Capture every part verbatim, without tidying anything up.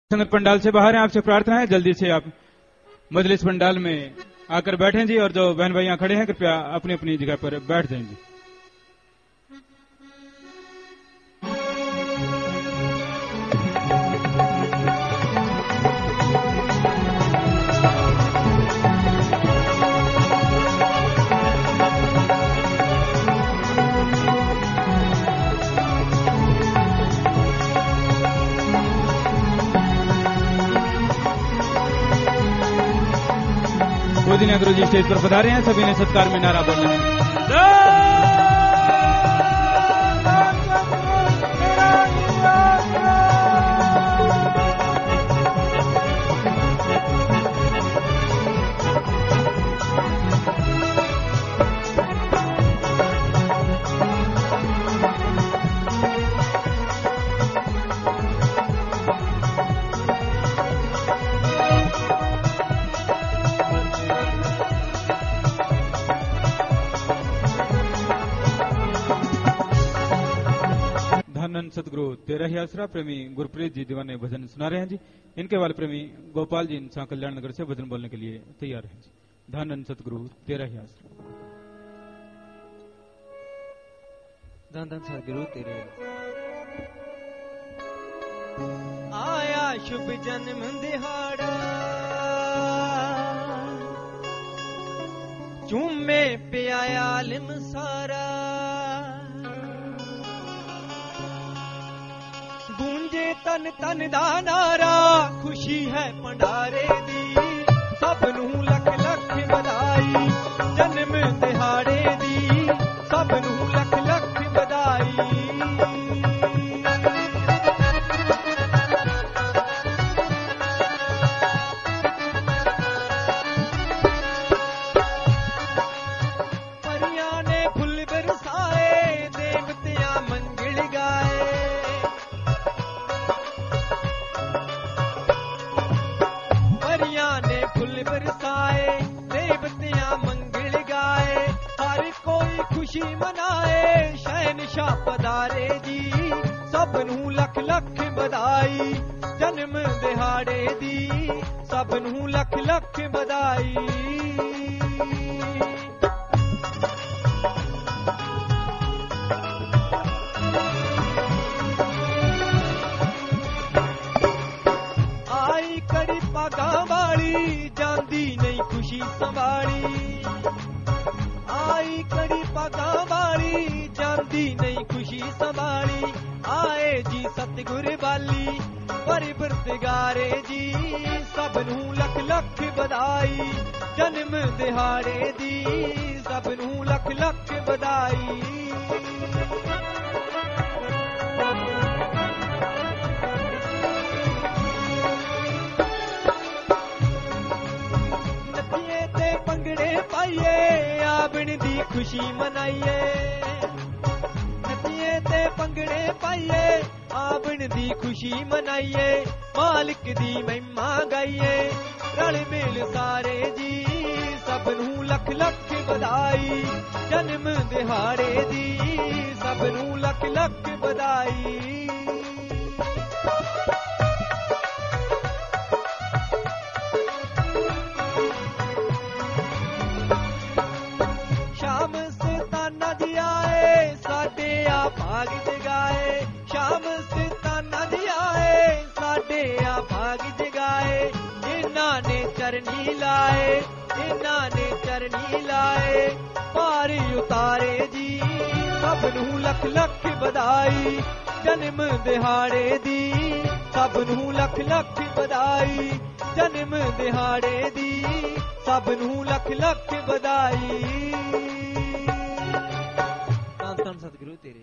संगत पंडाल से बाहर हैं, आपसे प्रार्थना है जल्दी से आप मजलिस पंडाल में आकर बैठें जी। और जो बहन भाई यहाँ खड़े हैं कृपया अपनी अपनी जगह पर बैठ जाएं जी। गोदिना गुरु जी स्टेज पर पधारे हैं, सभी ने सत्कार में नारा बोलना है। सतगुरु तेरा ही आसरा प्रेमी गुरप्रीत जी दीवाने भजन सुना रहे हैं जी। इनके वाले प्रेमी गोपाल जी इंसान कल्याण नगर से भजन बोलने के लिए तैयार हैं जी। धन सतगुरु तेरा ही आसरा। धन धन सतगुरु तेरे आया शुभ जन्म दिहाड़ा चूमे प्याया आलिम सारा गूंजे तन तन दा नारा खुशी है भंडारे दी सब नू लख लख बधाई जन्म दिहाड़े दी सब नू लख लख बधाई। परियां ने फुल बरसाए देवतियां मंगल गाए बरसाए देवतियां मंगल गाए हर कोई खुशी मनाए शहनशाह पधारे जी सब नू लख लख बधाई जन्म दिहाड़े दी सब नू लख लख बधाई। आई कड़ी पागा वाली जांदी नहीं खुशी संभाली आई कड़ी पागा वाली जांदी नहीं खुशी संभाली आए जी सतगुर बाली परिवर्तगारे जी सब नू लख लख बधाई जन्म दिहाड़े दी सब नू लख लख बधाई। आबण दी खुशी मनाइए नदिए ते पंगड़े पाइए आबण दी खुशी मनाइए मालिक दी महिमा गाइए रल मिल सारे जी सब नू लख लख बधाई जन्म दिहाड़े दी सब नू लख लख बधाई। भाग जगाए शाम सिताना दिया है साडे आ भाग जगाए इन्हां ने चरनी लाए इन्हां ने चरनी लाए पार उतारे जी सब नू लख लख बधाई जन्म दिहाड़े दी सब नू लख लख बधाई जन्म दिहाड़े दी सब नू लख लख बधाई। सतगुरु तेरे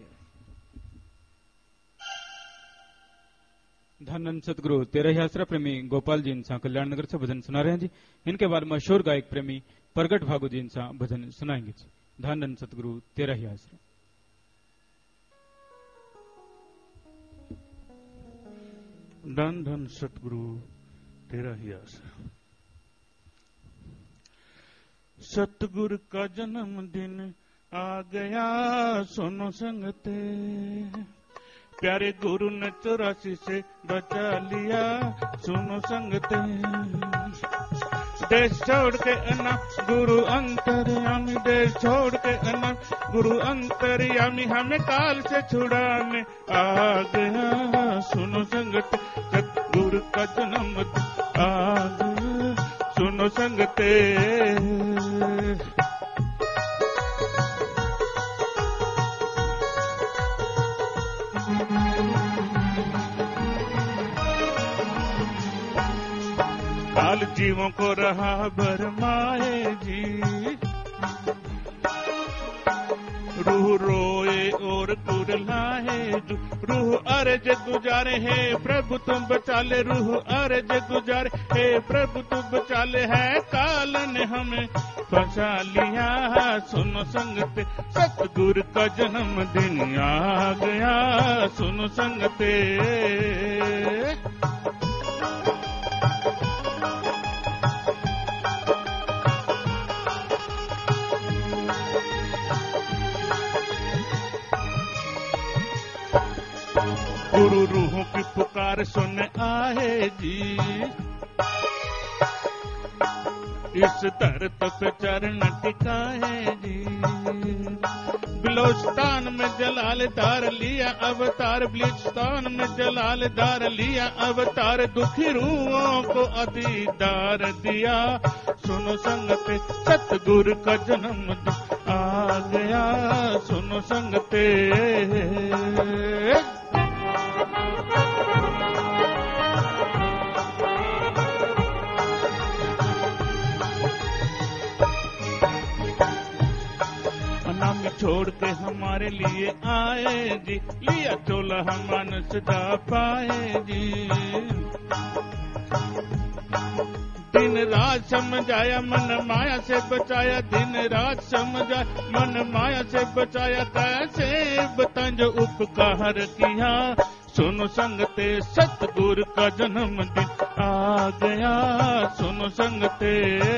धन सतगुरु तेरा ही आसरा प्रेमी गोपाल जी इंसान कल्याण नगर से भजन सुना रहे हैं जी। इनके बाद मशहूर गायक प्रेमी प्रगट भागु जी इंसान भजन सुनाएंगे जी। धन सतगुरु तेरा ही आसरा। धन धन सतगुरु तेरा ही आसरा। सतगुरु का जन्मदिन आ गया सुनो संगते प्यारे गुरु ने चौरासी से बचा लिया सुनो संगते देश छोड़ के अना गुरु अंतर्यामी देश छोड़ के अना गुरु अंतर्यामी हमें काल से छुड़ाने आ गया सुनो संगते सतगुरु का जन्म आ गया सुनो संगते काल जीवों को रहा भरमाए जी रूह रोए और कुरलाए जो रूह अर्ज गुजारे है प्रभु तुम बचा ले रूह अर्ज गुजारे है प्रभु तुम बचा ले है काल ने हमें फंसा लिया सुनो संगते सतगुरु का जन्मदिन आ गया सुनो संगते गुरु रूहों की पुकार सुन आए जी इस धरत पे चरण टिकाए जी बिलोस्तान में जलाल दार लिया अवतार बिलोस्तान में जलाल दार लिया अवतार दुखी रूहों को दीदार दिया सुनो संगते सतगुरु का जन्म आ गया सुनो संगते अनामी छोड़ के हमारे लिए आए जी लिया चोला हम मन सदा पाए जी दिन रात समझाया मन माया से बचाया दिन रात समझाया मन माया से बचाया कैसे बताएं जो उपकार किया सुनो संगते सतगुरु का जन्मदिन आ गया सुनो संगते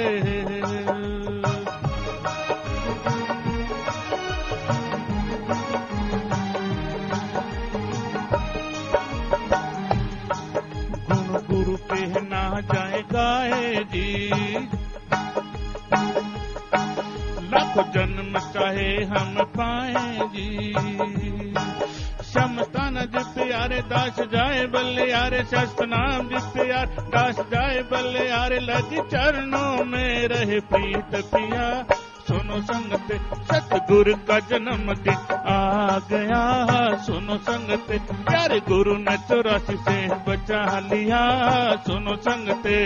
गुण गुरु पे ना जाए गाए जी लाखों जन्म चाहे हम पाए जी शमतान जिस प्यारे दास जाए बल्ले यारे शस्त्र नाम जिस प्यार दास जाए बल्ले यारे लगी चरणों में रहे प्रीत पिया सुनो संगते सतगुरु का जन्मदिन आ गया सुनो संगते प्यारे गुरु ने चौरासी से बचा लिया सुनो संगते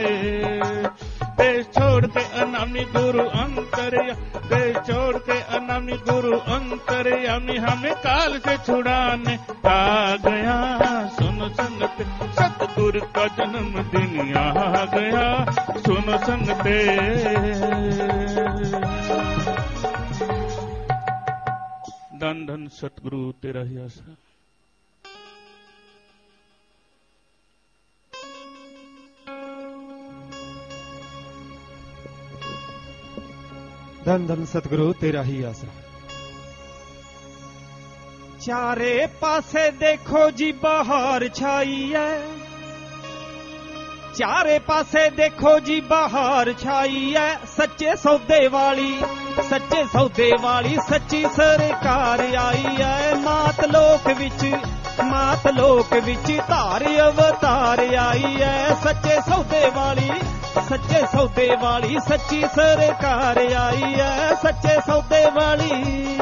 देश छोड़ के अनामी गुरु अंतर्या देश छोड़ के अनामी गुरु अंतर्यामी हमें काल से छुड़ाने आ गया सुनो संगते सतगुरु का जन्मदिन आ गया सुनो संगते धन धन सतगुरु तेरा ही आसरा धन धन सतगुरु तेरा ही आसरा चारे पासे देखो जी बहार छाई है चारे पासे देखो जी बहार छाई है सच्चे सौदे वाली सच्चे सौदे वाली सच्ची सरकार आई है मात लोक विच मात लोक विच धार अवतार आई है सच्चे सौदे वाली सच्चे सौदे वाली सच्ची सरकार आई है सच्चे सौदे वाली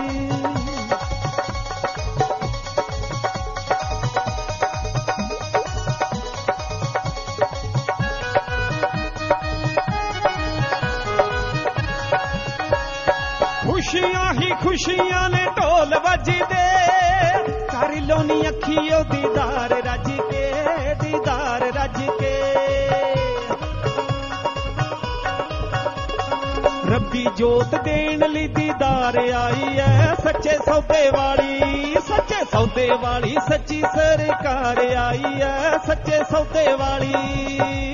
खुशियां ही खुशियां ने ढोल वजदे कर लोनी अखियों दीदार रज के दीदार रज के रब्बी जोत देन ली दीदार आई है सच्चे सौदे वाली सच्चे सौदे वाली सच्ची सरकार आई है सच्चे सौदे वाली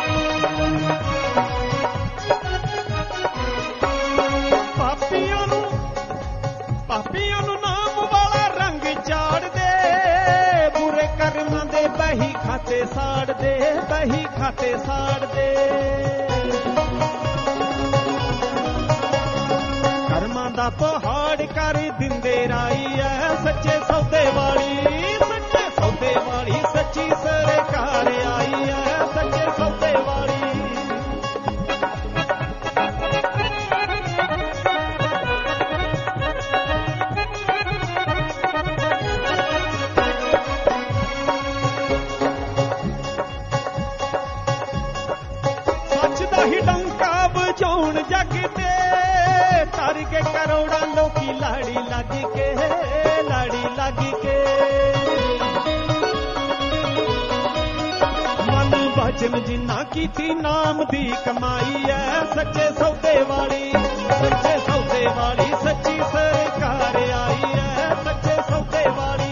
पापियों नू ਪਾਪੀਆਂ ਨੂੰ ਨਾਮ ਵਾਲਾ ਰੰਗ ਚਾੜ ਦੇ, ਬੁਰੇ ਕਰਮਾਂ ਦੇ ਬਹੀ ਖਾਤੇ ਸਾੜ ਦੇ, ਬਹੀ ਖਾਤੇ ਸਾੜ ਦੇ। ਕਰਮਾਂ ਦਾ ਪਹਾੜ ਕਰ ਦਿੰਦੇ ਰਾਈ ਐ ਸੱਚੇ ਸੌਦੇ ਵਾਲੀ, ਸੱਚੇ ਸੌਦੇ ਵਾਲੀ ਸੱਚੀ ਸਰਕਾਰ ਆਈ ਐ ਸੱਚੇ ਸੌਦੇ ਵਾਲੀ। ਸੱਚ ਦਾ ਹੀ ਡੰਕਾ ਵਜਾਉਣ ਜੱਗ ਤੇ, ਤਰ ਕੇ ਕਰੋੜਾਂ ਲੋਕੀ ਲਾੜੀ ਲੱਗ ਕੇ, ਲਾੜੀ ਲੱਗ ਕੇ। ਮਨ ਵਚਨ ਜਿੰਨਾ ਕੀਤੀ ਨਾਮ ਦੀ ਕਮਾਈ ਐ ਸੱਚੇ ਸੌਦੇ ਵਾਲੀ, ਸੱਚੇ ਸੌਦੇ ਵਾਲੀ ਸੱਚੀ ਸਰਕਾਰ ਆਈ ਐ ਸੱਚੇ ਸੌਦੇ ਵਾਲੀ।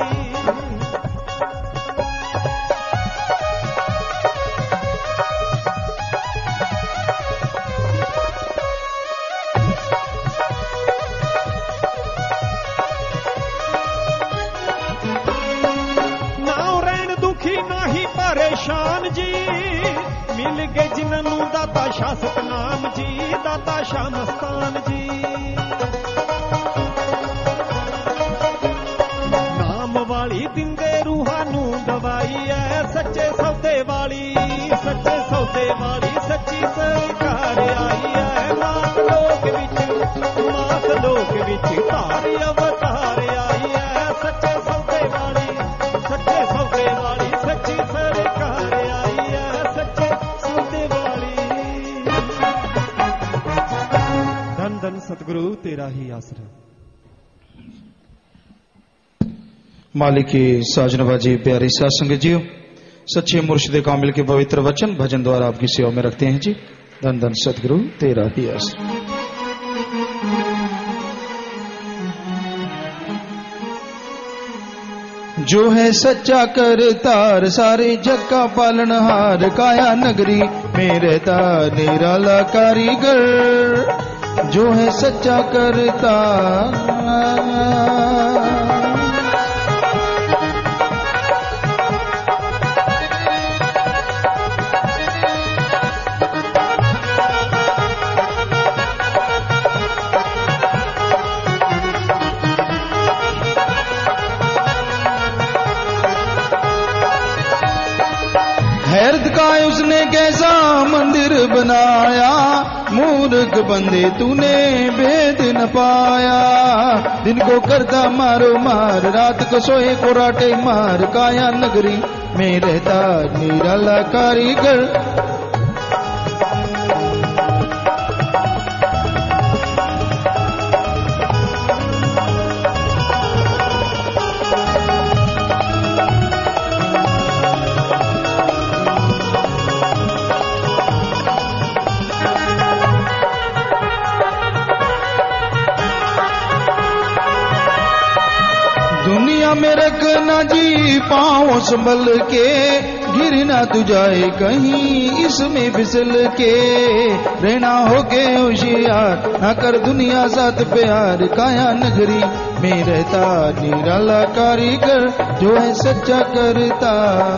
ਪਰੇਸ਼ਾਨ ਜੀ ਮਿਲ ਗਏ ਜਿਨ੍ਹਾਂ ਨੂੰ ਦਾਤਾ ਸ਼ਾਹ ਸਤਨਾਮ ਜੀ, ਦਾਤਾ ਸ਼ਾਹ ਮਸਤਾਨ ਜੀ। ਨਾਮ ਵਾਲੀ ਦਿੰਦੇ ਰੂਹਾਂ ਨੂੰ ਦਵਾਈ ਐ ਸੱਚੇ ਸੌਦੇ ਵਾਲੀ, ਸੱਚੇ ਸੌਦੇ ਵਾਲੀ ਸੱਚੀ ਸਰਕਾਰ ਆਈ ਐ। ਮਾਤ ਲੋਕ ਵਿੱਚ, ਮਾਤ ਲੋਕ ਵਿੱਚ ਧਾਰ ਅਵਤਾਰ ਆਈ ਐ ਸੱਚੇ ਸੌਦੇ ਵਾਲੀ, ਸੱਚੇ ਸੌਦੇ ਵਾਲੀ ਸੱਚੀ ਸਰਕਾਰ ਆਈ ਐ ਸੱਚੇ ਸੌਦੇ ਵਾਲੀ। ਧੰਨ ਧੰਨ ਸਤਿਗੁਰੂ ਤੇਰਾ ਹੀ ਆਸਰਾ। मालिक की साजनबाजी प्यारी साथ संगत जी, सच्चे मुर्शिद कामिल के पवित्र वचन भजन द्वारा आपकी सेवा में रखते हैं जी। धन धन सतगुरु तेरा ही आसरा। जो है सच्चा करतार सारे जग का पालनहार, काया नगरी में रहता निराला कारीगर। जो है सच्चा करतार हैरत का उसने कैसा मंदिर बनाया, मूर्ख बंदे तूने भेद न पाया। दिन को करता मारो मार, रात को सोए कोराटे मार, काया नगरी में रहता निराला कारीगर। दुनिया में रखना जी पाँव संभल के, गिर ना तू जाए कहीं इसमें फिसल के। रहना हो के होशियार, ना कर दुनिया साथ प्यार, काया नगरी में रहता निराला कारीगर। जो है सच्चा करता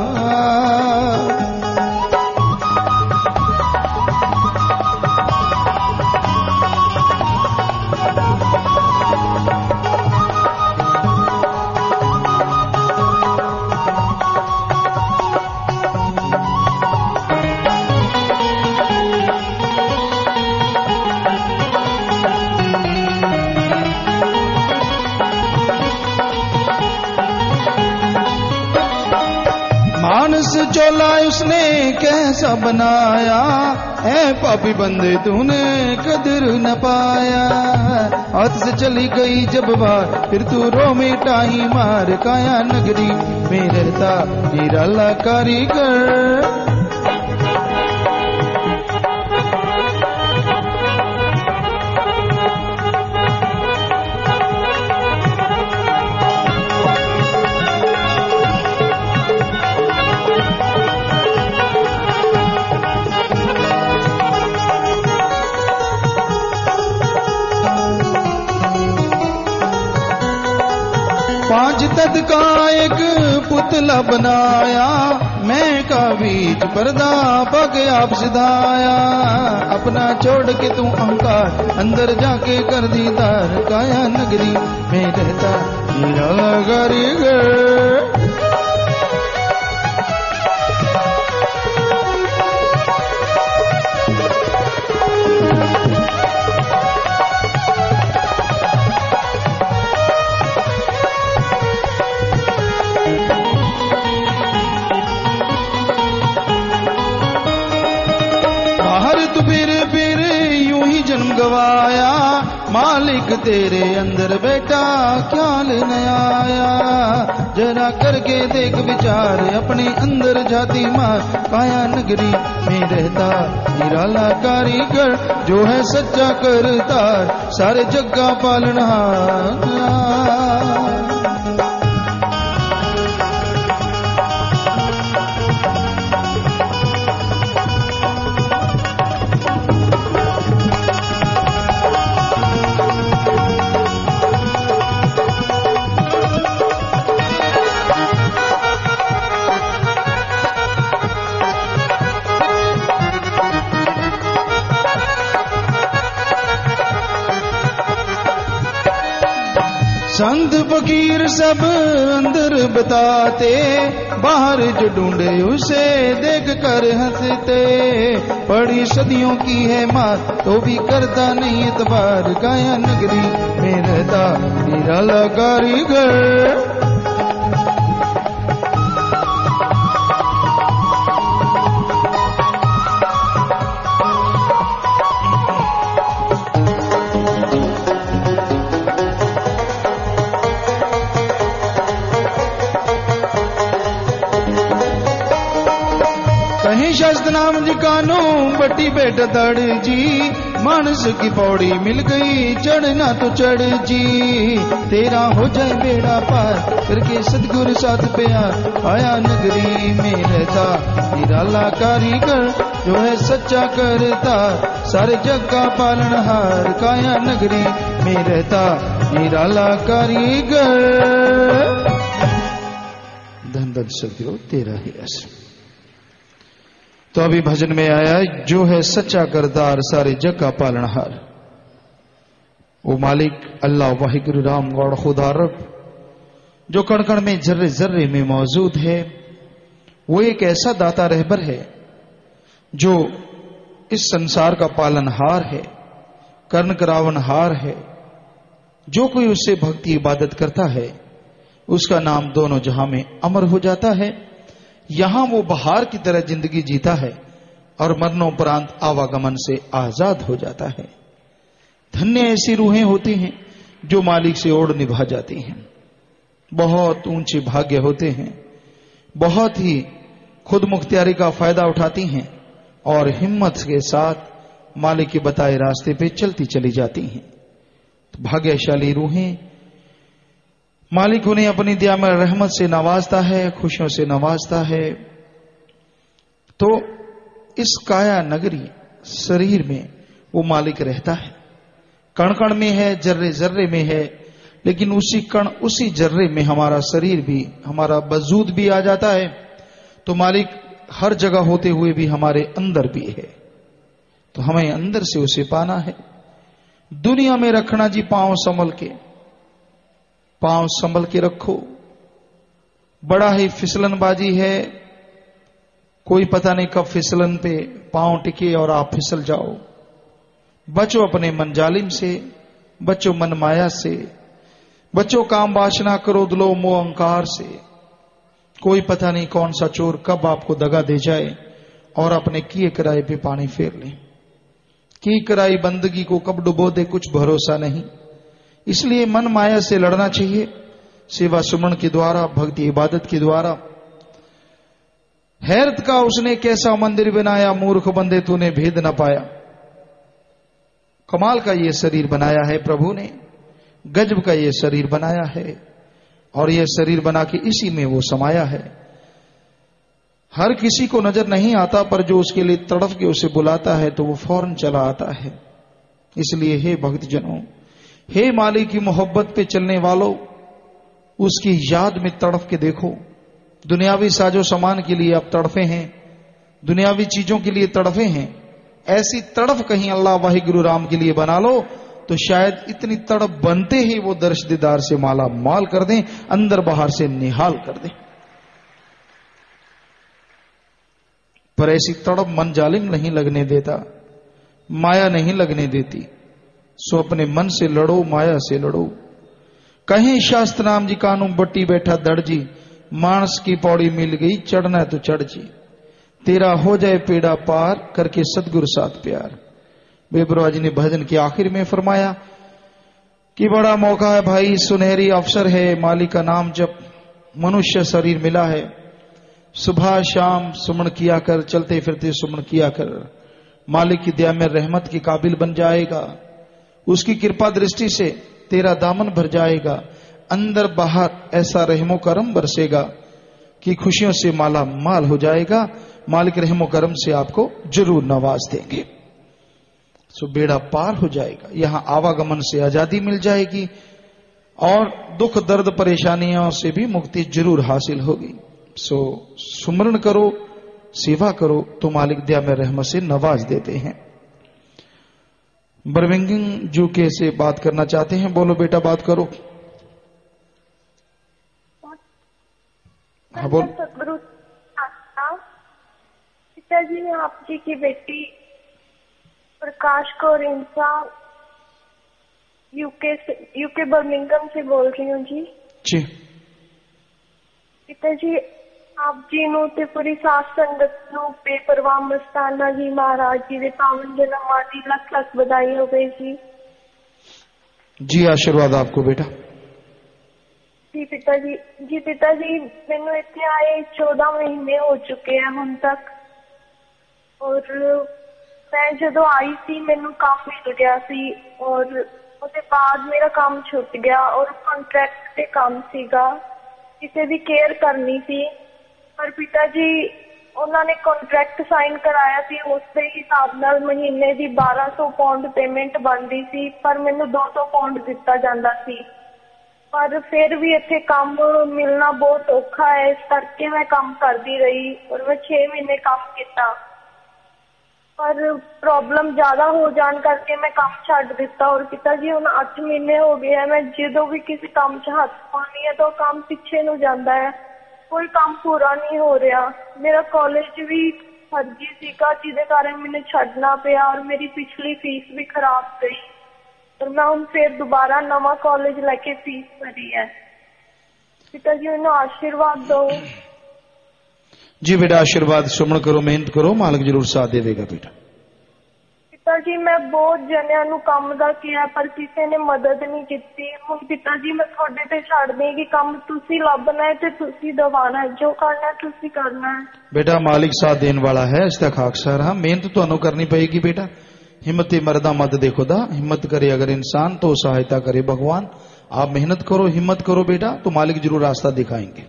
मानस चोला उसने कैसा बनाया, है पापी बंदे तूने कदर न पाया। हाथ से चली गई जब बार, फिर तू रो मिटा ही मार, काया नगरी में रहता निराला कारीगर। पांच तद का एक पुतला बनाया, मैं का बीच पर्दा पग आप सिधाया। अपना छोड़ के तू अहंकार अंदर जाके कर दीदार, काया नगरी में रहता हीरा कारीगर। गवाया मालिक तेरे अंदर बेटा क्या लेने आया। जरा करके देख विचार अपने अंदर जाती मार, काया नगरी में रहता निराला कारीगर, जो है सच्चा करतार सारे जग का पालनहार। संत फकीर सब अंदर बताते, बाहर जो ढूंढे उसे देख कर हंसते। बड़ी सदियों की है मार तो भी करता नहीं इतबार, काया नगरी में रहता निराला कारीगर। शास्त्र नाम जी कानू बट्टी बेटा दड़ जी, मानस की पौड़ी मिल गई चढ़ना तो चढ़ जी। तेरा हो जाए बेड़ा पार करके सतगुरु साथ प्यार, आया नगरी में रहता निराला कारीगर, जो है सच्चा करता सारे जग का पालनहार, काया नगरी में रहता निराला कारीगर। धन धन सत्यो तेरा ही रस। तो अभी भजन में आया जो है सच्चा करतार सारे जग का पालनहार, वो मालिक अल्लाह वाहिगुरु राम गौड़ खुदा रब, जो कण कण में जर्रे जर्रे में मौजूद है। वो एक ऐसा दाता रहबर है जो इस संसार का पालनहार है, कर्ण करावनहार है। जो कोई उससे भक्ति इबादत करता है उसका नाम दोनों जहां में अमर हो जाता है। यहां वो बहार की तरह जिंदगी जीता है और मरणोपरांत आवागमन से आजाद हो जाता है। धन्य ऐसी रूहें होती हैं जो मालिक से ओढ़ निभा जाती हैं। बहुत ऊंचे भाग्य होते हैं, बहुत ही खुद मुख्तियारी का फायदा उठाती हैं और हिम्मत के साथ मालिक के बताए रास्ते पे चलती चली जाती हैं। तो भाग्यशाली रूहें, मालिक उन्हें अपनी दया में रहमत से नवाजता है, खुशियों से नवाजता है। तो इस काया नगरी शरीर में वो मालिक रहता है, कण कण में है, जर्रे जर्रे में है, लेकिन उसी कण उसी जर्रे में हमारा शरीर भी, हमारा वजूद भी आ जाता है। तो मालिक हर जगह होते हुए भी हमारे अंदर भी है, तो हमें अंदर से उसे पाना है। दुनिया में रखना जी पांव संभल के, पांव संभल के रखो। बड़ा ही फिसलनबाजी है, कोई पता नहीं कब फिसलन पे पांव टिके और आप फिसल जाओ। बचो अपने मन जालिम से, बचो मन माया से, बचो काम वासना क्रोध लोभ मोह अहंकार से। कोई पता नहीं कौन सा चोर कब आपको दगा दे जाए और अपने किए कराए पे पानी फेर ले। की कराई बंदगी को कब डुबो दे, कुछ भरोसा नहीं। इसलिए मन माया से लड़ना चाहिए, सेवा सुमन के द्वारा, भक्ति इबादत के द्वारा। हैरत का उसने कैसा मंदिर बनाया, मूर्ख बंदे तूने भेद न पाया। कमाल का ये शरीर बनाया है प्रभु ने, गजब का ये शरीर बनाया है और ये शरीर बना के इसी में वो समाया है। हर किसी को नजर नहीं आता, पर जो उसके लिए तड़फ के उसे बुलाता है तो वो फौरन चला आता है। इसलिए हे भक्तजनों, हे मालिक की मोहब्बत पे चलने वालों, उसकी याद में तड़फ के देखो। दुनियावी साजो सामान के लिए आप तड़फे हैं, दुनियावी चीजों के लिए तड़फे हैं, ऐसी तड़फ कहीं अल्लाह वाहि गुरु राम के लिए बना लो तो शायद इतनी तड़प बनते ही वो दर्श दीदार से माला माल कर दें, अंदर बाहर से निहाल कर दें। पर ऐसी तड़प मन जालिम नहीं लगने देता, माया नहीं लगने देती। सो अपने मन से लड़ो, माया से लड़ो। कहीं शास्त्र नाम जी कानू बट्टी बैठा दड़ जी, मानस की पौड़ी मिल गई चढ़ना तो चढ़ जी, तेरा हो जाए पेड़ा पार करके सतगुरु साथ प्यार। बेबरवा जी ने भजन के आखिर में फरमाया कि बड़ा मौका है भाई, सुनहरी अवसर है, मालिक का नाम जब मनुष्य शरीर मिला है, सुबह शाम सुमन किया कर, चलते फिरते सुमन किया कर, मालिक की दया में रहमत के काबिल बन जाएगा। उसकी कृपा दृष्टि से तेरा दामन भर जाएगा, अंदर बाहर ऐसा रहमो करम बरसेगा कि खुशियों से माला माल हो जाएगा। मालिक रहमो करम से आपको जरूर नवाज देंगे। सो बेड़ा पार हो जाएगा, यहां आवागमन से आजादी मिल जाएगी और दुख दर्द परेशानियों से भी मुक्ति जरूर हासिल होगी। सो सुमरण करो, सेवा करो तो मालिक दया में रहमत से नवाज देते हैं। बर्मिंघम यूके से बात करना चाहते हैं, बोलो बेटा बात करो। हाँ बोल। सतगुरु पिताजी, मैं आप जी की बेटी प्रकाश कौर इंसा यूके से यूके बर्मिंघम से बोल रही हूँ जी। जी पिताजी, आप जी नूं ते पूरी साथ संगत नूं बेपरवाह मस्ताना जी महाराज जी दे पावन जन्म दी लख लख बधाई हो गई जी। जी आशीर्वाद आपको बेटा। जी पिताजी जी पिताजी मैनू इत्थे आए चौदह महीने हो चुके हैं हुण तक, और मैं जदों आई सी मैनू काम मिल गया सी और उसके बाद मेरा काम छुट गया और कॉन्ट्रैक्ट ते काम सीगा, किसी दी केयर करनी सी। पर पिताजी उन्होंने कॉन्ट्रैक्ट साइन कराया सी, उसके हिसाब नाल महीने दी बारह सौ पाउंड पेमेंट बनदी सी, पर मैनू दो सौ पाउंड दिता जांदा सी। पर फिर भी इत्थे काम मिलना बहुत औखा है, इस करके मैं काम करती रही और मैं छे महीने काम किया, पर प्रॉब्लम ज्यादा हो जान करके मैं काम छड्ड दिता। और पिताजी हुण अठ महीने हो गए हैं, मैं जो भी किसी काम च हथ पानी है तो काम पिछे नूं जांदा है, कोई काम पूरा नहीं हो रहा। मेरा कॉलेज भी फर्जी सीगा जिहदे कारण मैंने छड्डना पिया और मेरी पिछली फीस भी खराब गई और मैं हुण फिर दोबारा नवा कॉलेज लेके फीस भरी है। पिताजी मैनूं आशीर्वाद दो। जी बेटा आशीर्वाद, सुमन करो, मेहनत करो, मालिक जरूर साथ देगा बेटा। पिताजी मैं बहुत जनिया नूं काम दा किया पर किसी ने मदद नहीं की। हुण पिताजी मैं थोड़े ते छड्ड दी कि काम तुसी लभना है ते तुसी दवाना है, जो करना है तुसी करना है। बेटा मालिक साथ देने वाला है, इसका खाकसार। हाँ मेहनत तो करनी पड़ेगी बेटा। हिम्मत मरदा मत देखो दा, हिम्मत करे अगर इंसान तो सहायता करे भगवान। आप मेहनत करो, हिम्मत करो बेटा, तो मालिक जरूर रास्ता दिखाएंगे।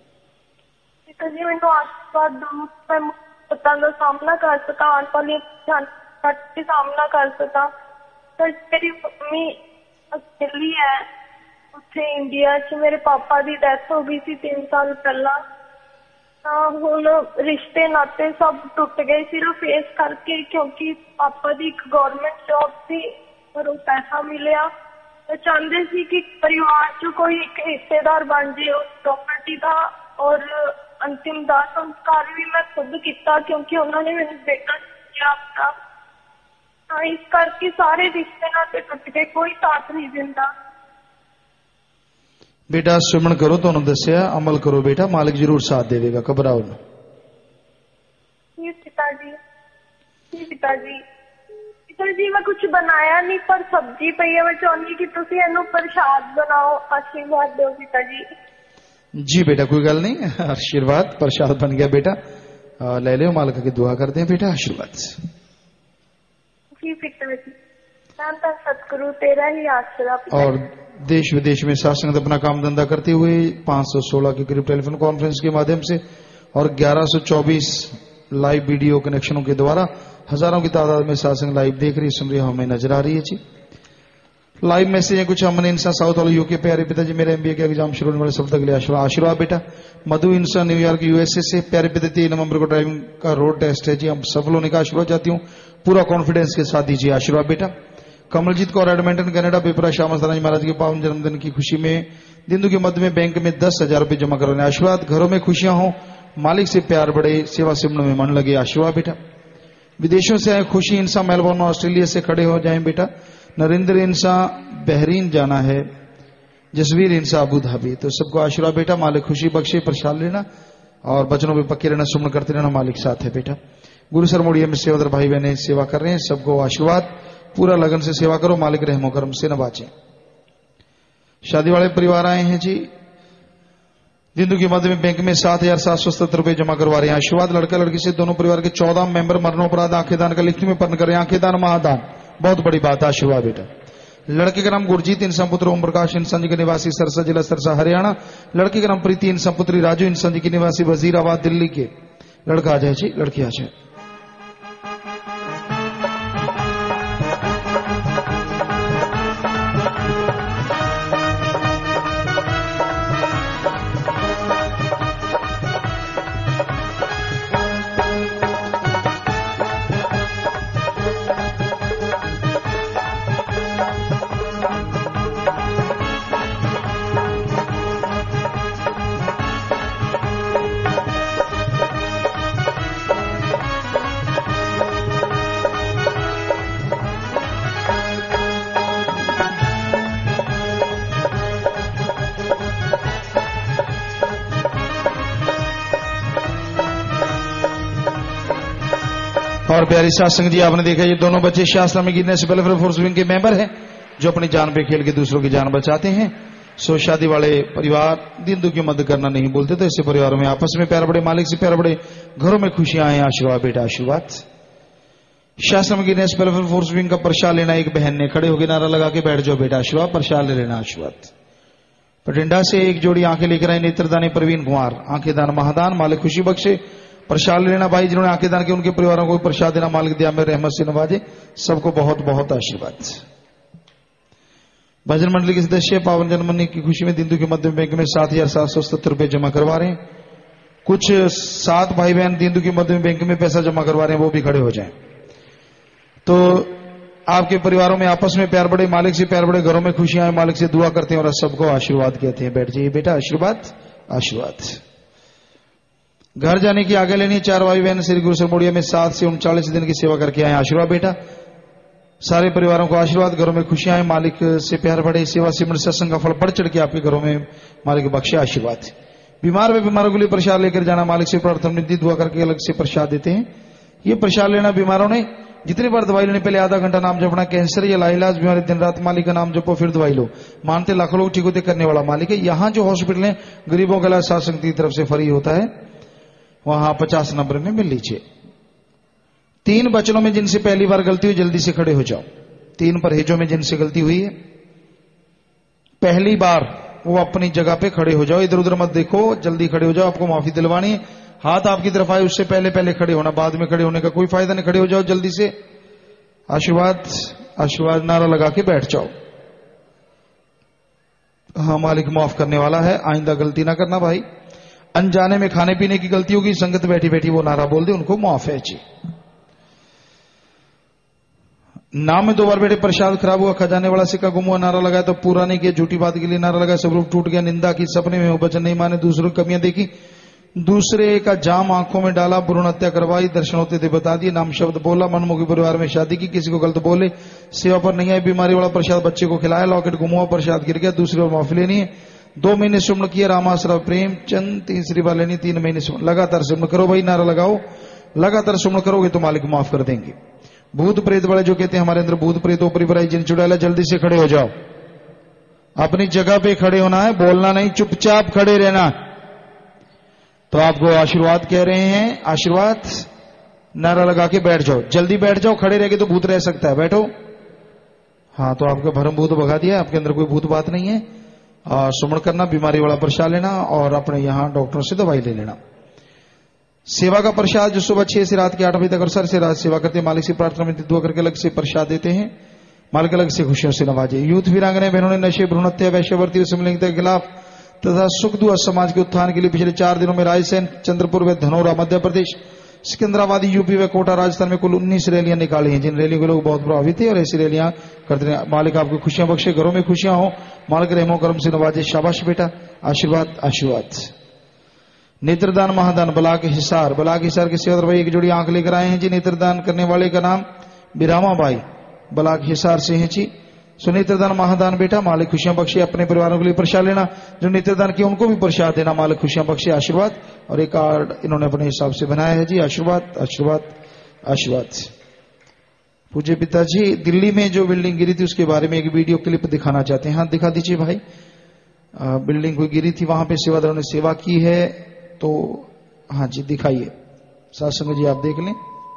पिताजी मैनूं आशीर्वाद दो, मैं मुसीबतां दा सामना कर सका, आने वाली का सामना कर सका। तो मेरी मम्मी अकेली है उत्थे इंडिया च, मेरे पापा की डेथ हो गई थी तीन साल पहला। हुण रिश्ते नाते सब टुट गए सिर्फ इस करके क्योंकि पापा की एक गवर्नमेंट जॉब थी और वो पैसा मिलिया, तो चाहते सी कि परिवार च कोई एक हिस्सेदार बन जाए उस प्रॉपर्टी का। और अंतिम दाह संस्कार भी मैं खुद किया क्योंकि उन्होंने मैंने बेटा दिया अपना। हाँ इस करके सारे रिश्ते नाते टुट गए, कोई साथ नहीं दिंदा। बेटा सुमन करो, तुहानू दस्सिया अमल करो बेटा, मालिक जरूर साथ देगा, घबराओ ना। जी पिताजी जी पिताजी पिताजी मैं कुछ बनाया नहीं पर सब्जी पई है, मैं चाहनी कि तुसी इहनू प्रसाद बनाओ, आशीर्वाद दो पिताजी। जी बेटा कोई गल नहीं, आशीर्वाद प्रसाद बन गया बेटा, आ, ले लो, मालिक की दुआ करते हैं बेटा, आशीर्वाद। जी पिताजी सतगुरु तेरा ही आसरा। और देश विदेश में साथ अपना काम धंधा करते हुए पांच सौ सोलह के करीब टेलीफोन कॉन्फ्रेंस के माध्यम से और ग्यारह सौ चौबीस लाइव वीडियो कनेक्शनों के द्वारा हजारों की तादाद में साथ लाइव देख रही सुन रही हमें नजर आ रही है जी। लाइव मैसेज है कुछ। अमन इंसान साउथ वाले यूके प्यारे पिताजी मेरे एमबीए के एग्जाम शुरू होने वाले सब तक लिए आशीर्वाद आशीर्वाद बेटा। मधु इंसान न्यूयॉर्क यूएसए से प्यारे पिता तीन नवंबर को ड्राइविंग का रोड टेस्ट है जी, हम सफल होने का आशीर्वाद चाहती हूँ, पूरा कॉन्फिडेंस के साथ दीजिए आशीर्वाद बेटा। कमलजीत कौर एडमिंटन कनाडा पेपरा श्यामा सराज महाराज के पावन जन्मदिन की खुशी में दिंदु के मध्य में बैंक में दस हजार रुपए जमा करवाने आशीर्वाद। घरों में खुशियां हो, मालिक से प्यार बढ़े, सेवा सिमरण में मन लगे आशीर्वाद बेटा। विदेशों से आए खुशी इंसान मेलबोर्न ऑस्ट्रेलिया से खड़े हो जाएं बेटा। नरेंद्र इंसान बहरीन जाना है, जसवीर इंसान अबू धाबी, तो सबको आशीर्वाद बेटा। मालिक खुशी बख्शे, प्रसाद लेना और बचनों में पक्के रहना, सुमन करते रहना, मालिक साथ है बेटा। गुरु सर मोड़िया में सेवादार भाई बहने सेवा कर रहे हैं, सबको आशीर्वाद, पूरा लगन से सेवा करो, मालिक रहमो करम से नवाजे। शादी वाले परिवार आए हैं जी, दिंदु के मध्य में बैंक में सात हजार सात सौ सत्तर रुपए जमा करवा रहे हैं आशीर्वाद। लड़का लड़की से दोनों परिवार के चौदह मेंबर मरणोपराध आंखें दान का लिखित में पर्ण करें, आंखें दान महादान, बहुत बड़ी बात, आशीर्वाद बेटा। लड़के का नाम गुरजीत इंसान पुत्र ओम प्रकाश इंसान जी के निवासी सरसा जिला सरसा हरियाणा। लड़की का नाम प्रीति इंसान पुत्री राजू इंसान जी के निवासी वजीराबाद दिल्ली के। लड़का आ जाए जी, लड़की आ जाए। और प्यारी सत्संग जी, आपने देखा ये दोनों बच्चे शास्त्र में गिरने से वेलफेयर फोर्स विंग के मेंबर हैं, जो अपनी जान पे खेल के दूसरों की जान बचाते हैं। सो शादी वाले परिवार दिंदु की मदद करना नहीं बोलते, तो ऐसे परिवारों में आपस में प्यार बढ़े, मालिक से प्यार बढ़े, घरों में खुशियां आए, आशीर्वाद बेटा आशीर्वाद। शास्त्र में गिरने से वेलफेयर फोर्स विंग का प्रसाद लेना, एक बहन ने खड़े होकर नारा लगा के बैठ जाओ बेटा आशीर्वाद, प्रसाद ले लेना आशीर्वाद। पटिंडा से एक जोड़ी आंखें लेकर आए नेत्रदानी प्रवीण कुमार, आंखें दान महादान, मालिक खुशी बख्शे, प्रसाद लेना। भाई जिन्होंने आंखें दान की उनके परिवारों को प्रसाद देना, मालिक दिया में रहमत से नवाजे, सबको बहुत बहुत आशीर्वाद। भजन मंडली के सदस्य पावन जन्मदिन की खुशी में दिंदु के मध्य बैंक में सात हजार सात सौ सत्तर रुपए जमा करवा रहे हैं। कुछ सात भाई बहन दिंदु के मध्य बैंक में पैसा जमा करवा रहे हैं, वो भी खड़े हो जाएं। तो आपके परिवारों में आपस में प्यार बढ़े, मालिक से प्यार बढ़े, घरों में खुशियां आए, मालिक से दुआ करते हैं और सबको आशीर्वाद कहते हैं। बैठ जाइए बेटा आशीर्वाद आशीर्वाद। घर जाने की आगे लेनी, चार भाई बहन श्री गुरु सरमोड़िया में सात से उनचालीस दिन की सेवा करके आए, आशीर्वाद बेटा। सारे परिवारों को आशीर्वाद, घरों में खुशियां आए, मालिक से प्यार बढ़े, सेवा सिमरन सत्संग का फल बढ़ चढ़ के आपके घरों में मालिक बख्शे, आशीर्वाद। बीमार व बीमारों के लिए प्रसाद लेकर जाना, मालिक से प्रार्थना निधि दुआ करके अलग से प्रसाद देते हैं। ये प्रसाद लेना बीमारों ने जितनी बार दवाई लेने, पहले आधा घंटा नाम जपना, कैंसर या लाइलाज बीमारी दिन रात मालिक का नाम जपो फिर दवाई लो, मानते लाखों लोग ठीक होते करने वाला मालिक है। यहाँ जो हॉस्पिटल है गरीबों का इलाज शासन की तरफ से फ्री होता है, वहां पचास नंबर में मिल लीजिए। तीन बचनों में जिनसे पहली बार गलती हुई जल्दी से खड़े हो जाओ। तीन परहेजों में जिनसे गलती हुई है पहली बार, वो अपनी जगह पे खड़े हो जाओ, इधर उधर मत देखो, जल्दी खड़े हो जाओ, आपको माफी दिलवानी है। हाथ आपकी तरफ आए उससे पहले पहले खड़े होना, बाद में खड़े होने का कोई फायदा नहीं, खड़े हो जाओ जल्दी से। आशीर्वाद आशीर्वाद नारा लगा के बैठ जाओ। हाँ मालिक माफ करने वाला है, आइंदा गलती ना करना भाई। अनजाने में खाने पीने की गलती होगी, संगत बैठी बैठी वो नारा बोल दे, उनको माफ है जी। नाम में दो बार बैठे प्रसाद खराब हुआ, खजाने वाला सिक्का गुम हुआ, नारा लगाया तो पूरा नहीं किया, झूठी बात के लिए नारा लगाया, सब रूप टूट गया, निंदा की, सपने में वो वचन नहीं माने, दूसरों की कमियां देखी, दूसरे का जाम आंखों में डाला, भ्रूण हत्या करवाई, दर्शन होते थे बता दिए, नाम शब्द बोला, मनमुखी परिवार में शादी की, किसी को गलत बोले, सेवा पर नहीं आई, बीमारी वाला प्रसाद बच्चे को खिलाया, लॉकेट गुम हुआ, प्रसाद गिर गया, दूसरी बार माफी लेनी है। दो महीने सुमन किया, रामाश्रय प्रेम चंद, तीसरी बार लेनी, तीन महीने सुमन, लगातार सुमन करो भाई, नारा लगाओ, लगातार सुमन करोगे तो मालिक माफ कर देंगे। भूत प्रेत वाले जो कहते हैं हमारे अंदर भूत प्रेत ऊपरी बुराई जिन चुड़ैला, जल्दी से खड़े हो जाओ, अपनी जगह पे खड़े होना है, बोलना नहीं, चुपचाप खड़े रहना। तो आपको आशीर्वाद कह रहे हैं, आशीर्वाद नारा लगा के बैठ जाओ, जल्दी बैठ जाओ, खड़े रह के तो भूत रह सकता है, बैठो। हाँ तो आपका भरम भूत भगा दिया, आपके अंदर कोई भूत बात नहीं है। और सुमन करना, बीमारी वाला प्रसाद लेना और अपने यहां डॉक्टरों से दवाई ले लेना। सेवा का प्रसाद जो सुबह छह से रात के आठ बजे तक और सर से रात सेवा करते, मालिक से प्रार्थना में दुआ करके अलग से प्रसाद देते हैं। मालिक अलग से खुशियों से नवाजे। यूथ वीरांगने बहनों ने नशे, भ्रूण हत्या, वैश्यवर्ती, समलिंगता के खिलाफ तथा सुख दुआ समाज के उत्थान के लिए पिछले चार दिनों में रायसेन, चंद्रपुर व धनौरा मध्य प्रदेश, सिकंदराबाद यूपी व कोटा राजस्थान में कुल उन्नीस रैलियां निकाली हैं, जिन रैलियों के लोग बहुत प्रभावित थे और ऐसी रैलियां करते रहे। मालिक आपको खुशियां बख्शे, घरों में खुशियां हो, मालिक रहमो करम से नवाजे। शाबाश बेटा, आशीर्वाद आशीर्वाद। नेत्रदान महादान ब्लाक हिसार, ब्लाक हिसार के सेवा भाई एक जोड़ी आंख लेकर आए हैं जी। नेत्रदान करने वाले का नाम बिरामा बाई, ब्लाक हिसार से हैं जी। सो नेत्रदान महादान बेटा, मालिक खुशियां बख्शे। अपने परिवारों के लिए प्रसाद लेना, जो नेत्रदान किया उनको भी प्रसाद देना, मालिक खुशियां बख्शे, आशीर्वाद। और एक कार्ड इन्होंने अपने हिसाब से बनाया है जी। आशीर्वाद आशीर्वाद आशीर्वाद। पूज्य पिताजी, दिल्ली में जो बिल्डिंग गिरी थी उसके बारे में एक वीडियो क्लिप दिखाना चाहते हैं। हाँ दिखा दीजिए भाई। आ, बिल्डिंग कोई गिरी थी, वहां पे सेवादारों ने सेवा की है, तो हाँ जी दिखाइए। सासंग जी आप देख लें।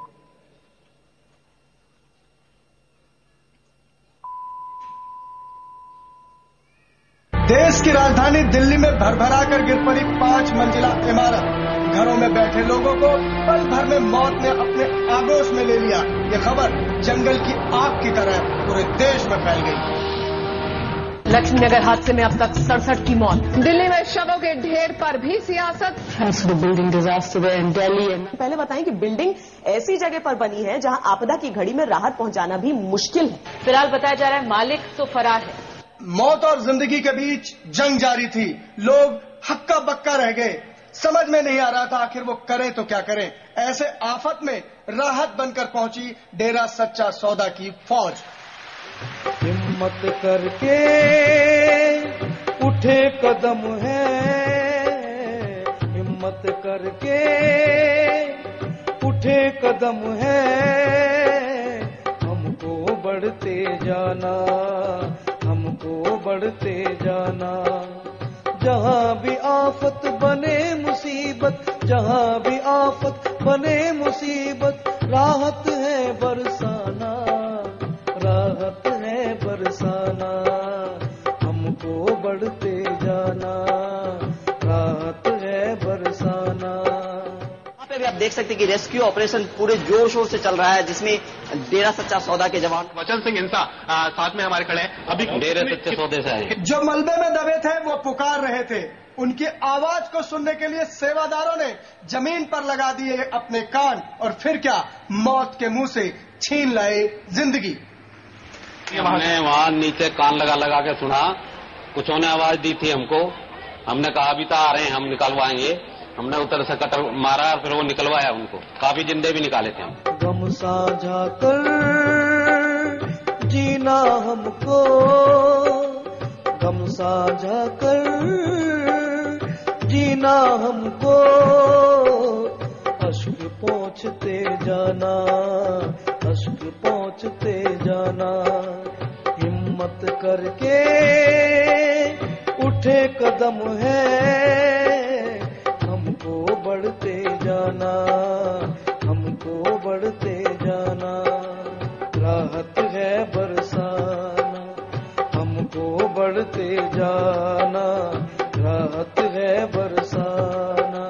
देश की राजधानी दिल्ली में भरभरा कर गिर पड़ी पांच मंजिला इमारत। घरों में बैठे लोगों को पल भर में मौत ने अपने आगोश में ले लिया। ये खबर जंगल की आग की तरह पूरे देश में फैल गई। लक्ष्मी नगर हादसे में अब तक सड़सठ की मौत। दिल्ली में शवों के ढेर पर भी सियासत। Building disaster in Delhi. पहले बताएं कि बिल्डिंग ऐसी जगह पर बनी है जहां आपदा की घड़ी में राहत पहुंचाना भी मुश्किल है। फिलहाल बताया जा रहा है मालिक तो फरार है। मौत और जिंदगी के बीच जंग जारी थी। लोग हक्का बक्का रह गए। समझ में नहीं आ रहा था आखिर वो करें तो क्या करें। ऐसे आफत में राहत बनकर पहुंची डेरा सच्चा सौदा की फौज। हिम्मत करके उठे कदम है, हिम्मत करके उठे कदम है, हमको बढ़ते जाना, हमको बढ़ते जाना। जहां भी आफत बने मुसीबत, जहां भी आफत बने मुसीबत, राहत है बरसाना, राहत है बरसाना, हमको बढ़ते जाना, राहत है बरसाना। यहाँ पे भी आप देख सकते हैं कि रेस्क्यू ऑपरेशन पूरे जोर शोर से चल रहा है, जिसमें डेरा सच्चा सौदा के जवान वचन सिंह इंसा साथ में हमारे खड़े हैं। अभी डेरे सच्चे सौदे से आए, जो मलबे में दबे थे वो पुकार रहे थे। उनकी आवाज को सुनने के लिए सेवादारों ने जमीन पर लगा दिए अपने कान, और फिर क्या, मौत के मुंह से छीन लाए जिंदगी। हमने वहाँ नीचे कान लगा लगा के सुना, कुछ ने आवाज दी थी हमको। हमने कहा अभी तो आ रहे हैं, हम निकलवाएंगे। हमने उधर से कटर मारा और फिर वो निकलवाया उनको। काफी जिंदे भी निकाले थे हम। गम साझा कर जीना हमको, गम साझा कर जीना हमको, अश्क पहुँचते जाना, अश्क पहुँचते जाना। हिम्मत करके उठे कदम है, हमको बढ़ते जाना, हमको बढ़ते जाना। राहत है बरसाना, हमको बढ़ते जाना, राहत है बरसाना।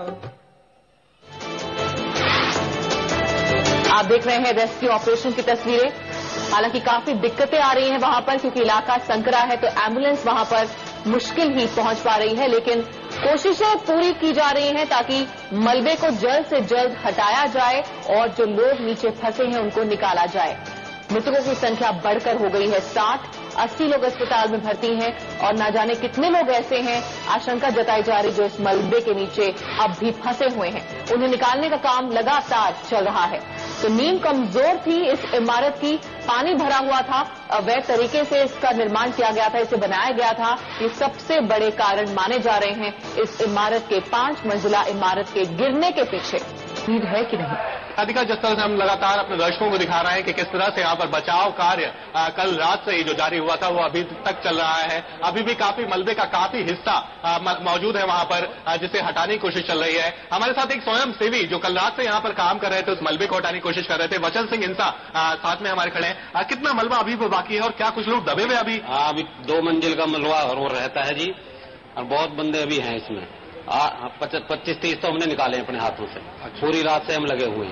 आप देख रहे हैं रेस्क्यू ऑपरेशन की तस्वीरें। हालांकि काफी दिक्कतें आ रही हैं वहां पर, क्योंकि इलाका संकरा है, तो एम्बुलेंस वहां पर मुश्किल ही पहुंच पा रही है। लेकिन कोशिशें पूरी की जा रही हैं ताकि मलबे को जल्द से जल्द हटाया जाए और जो लोग नीचे फंसे हैं उनको निकाला जाए। मृतकों की संख्या बढ़कर हो गई है साठ। अस्सी लोग अस्पताल में भर्ती हैं और न जाने कितने लोग ऐसे हैं, आशंका जताई जा रही, जो इस मलबे के नीचे अब भी फंसे हुए हैं। उन्हें निकालने का काम लगातार चल रहा है। तो नींव कमजोर थी इस इमारत की, पानी भरा हुआ था, अवैध तरीके से इसका निर्माण किया गया था, इसे बनाया गया था। ये सबसे बड़े कारण माने जा रहे हैं इस इमारत के, पांच मंजिला इमारत के गिरने के पीछे। नींद है कि नहीं? अधिका जिस तरह से हम लगातार अपने दर्शकों को दिखा रहे हैं कि किस तरह से यहाँ पर बचाव कार्य आ, कल रात से ही जो जारी हुआ था वो अभी तक चल रहा है। अभी भी काफी मलबे का काफी हिस्सा आ, मौजूद है वहाँ पर, आ, जिसे हटाने की कोशिश चल रही है। हमारे साथ एक स्वयं सेवी जो कल रात से यहाँ पर काम कर रहे थे, उस मलबे को हटाने की कोशिश कर रहे थे, वचन सिंह इंसा साथ में हमारे खड़े हैं। आ, कितना मलबा अभी भी बाकी है और क्या कुछ लोग दबे हुए अभी? अभी दो मंजिल का मलबा और रहता है जी, और बहुत बंदे अभी हैं इसमें। पच्चीस तीस तो हमने निकाले अपने हाथों से। पूरी रात से हम लगे हुए हैं।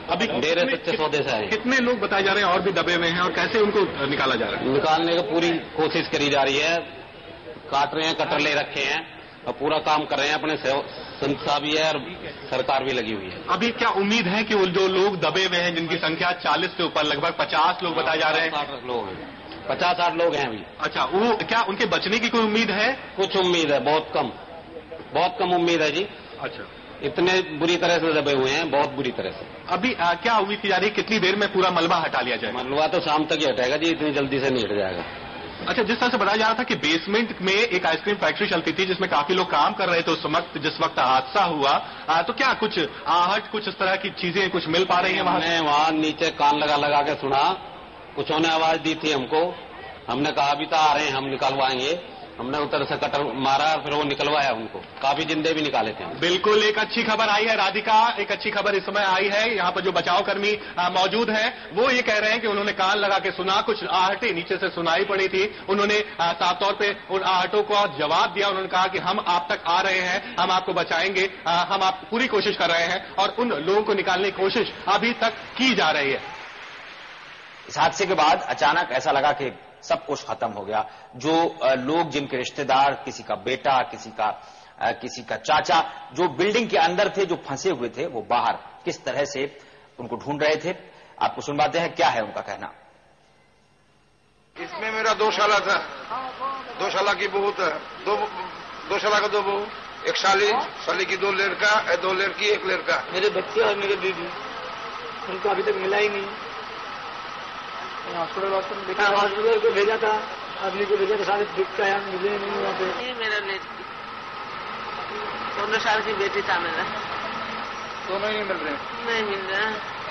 अभी डेरे सच्चे सौदे से आए। कितने लोग बताए जा रहे हैं और भी दबे हुए हैं और कैसे उनको निकाला जा रहा है? निकालने की पूरी कोशिश करी जा रही है, काट रहे हैं, कटर ले रखे हैं और पूरा काम कर रहे हैं। अपने संस्था भी है और सरकार भी लगी हुई है। अभी क्या उम्मीद है कि वो जो लोग दबे हुए हैं जिनकी संख्या चालीस से ऊपर लगभग पचास लोग बताए जा रहे हैं? साठ लोग हैं, पचास साठ लोग हैं अभी। अच्छा, वो क्या उनके बचने की कोई उम्मीद है? कुछ उम्मीद है, बहुत कम, बहुत कम उम्मीद है जी। अच्छा, इतने बुरी तरह से दबे हुए हैं, बहुत बुरी तरह से। अभी आ, क्या उम्मीद की जा रही है कितनी देर में पूरा मलबा हटा लिया जाएगा? मलबा तो शाम तक ही हटेगा जी, इतनी जल्दी से नहीं हट जाएगा। अच्छा, जिस तरह से बताया जा रहा था कि बेसमेंट में एक आइसक्रीम फैक्ट्री चलती थी जिसमें काफी लोग काम कर रहे थे उस वक्त जिस वक्त हादसा हुआ, आ, तो क्या कुछ आहट, कुछ इस तरह की चीजें कुछ मिल पा रही हैं वहां? हमने वहां नीचे कान लगा लगा के सुना, कुछ ने आवाज दी थी हमको, हमने कहा अभी तो आ रहे हैं, हम निकलवाएंगे। हमने उधर से कटर मारा, फिर वो निकलवाया उनको, काफी जिंदे भी निकाले थे। बिल्कुल, एक अच्छी खबर आई है राधिका, एक अच्छी खबर इस समय आई है। यहाँ पर जो बचाव कर्मी मौजूद हैं वो ये कह रहे हैं कि उन्होंने कान लगा के सुना, कुछ आहटें नीचे से सुनाई पड़ी थी। उन्होंने साफ तौर पे उन आहटों को जवाब दिया। उन्होंने कहा कि हम आप तक आ रहे हैं, हम आपको बचाएंगे, हम आप पूरी कोशिश कर रहे हैं और उन लोगों को निकालने की कोशिश अभी तक की जा रही है। इस हादसे के बाद अचानक ऐसा लगा कि सब कुछ खत्म हो गया। जो लोग, जिनके रिश्तेदार, किसी का बेटा, किसी का किसी का चाचा, जो बिल्डिंग के अंदर थे, जो फंसे हुए थे, वो बाहर किस तरह से उनको ढूंढ रहे थे, आपको सुनवाते हैं क्या है उनका कहना। इसमें मेरा दो साला था, दो साला की बहू था, दो दो साला का दो बहू, एक साली, साली की दो लड़का, दो लड़की, एक लड़का। मेरे बच्चे और मेरे बीवी, उनको अभी तक मिला ही नहीं। हॉस्पिटल हॉस्पिटल को भेजा था, आदमी को भेजा था, सारे दिख का यहाँ मिले नहीं वहाँ पे। ये मेरा लड़की, सोलह साल की बेटी था मेरा। दोनों ही मिल रहे? नहीं मिल रहा।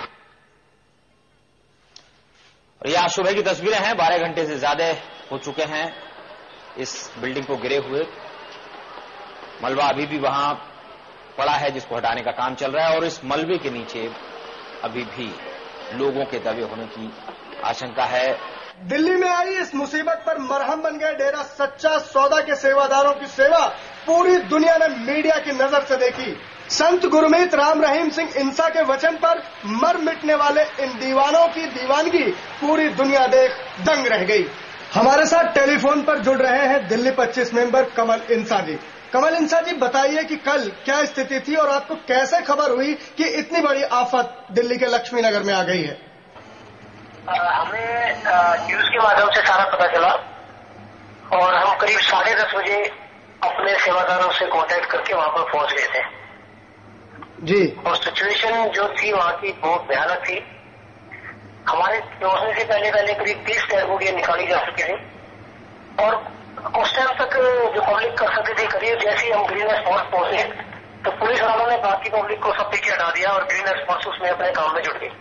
और ये आज सुबह की तस्वीरें हैं, बारह घंटे से ज्यादा हो चुके हैं इस बिल्डिंग को गिरे हुए। मलबा अभी भी वहां पड़ा है जिसको हटाने का काम चल रहा है और इस मलबे के नीचे अभी भी लोगों के दबे होने की आशंका है। दिल्ली में आई इस मुसीबत पर मरहम बन गए डेरा सच्चा सौदा के सेवादारों की सेवा पूरी दुनिया ने मीडिया की नजर से देखी। संत गुरमीत राम रहीम सिंह इंसा के वचन पर मर मिटने वाले इन दीवानों की दीवानगी पूरी दुनिया देख दंग रह गई। हमारे साथ टेलीफोन पर जुड़ रहे हैं दिल्ली पच्चीस मेंबर कमल इंसा जी। कमल इंसा जी, बताइए कि कल क्या स्थिति थी और आपको कैसे खबर हुई कि इतनी बड़ी आफत दिल्ली के लक्ष्मी नगर में आ गई है? हमें न्यूज के माध्यम से सारा पता चला और हम करीब साढ़े दस बजे अपने सेवादारों से कांटेक्ट करके वहां पर पहुंच गए थे जी। और सिचुएशन जो थी वहां की बहुत भयानक थी। हमारे पहुंचने से पहले पहले करीब तीस डेड बॉडियां निकाली जा चुकी थी और उस टाइम तक जो पब्लिक कर सकती थी, करीब जैसे ही हम ग्रीन स्पॉट पहुंचे तो पुलिस वालों ने बाकी पब्लिक को सब पीछे हटा दिया और ग्रीन स्पॉट उसमें अपने काम में जुट गई।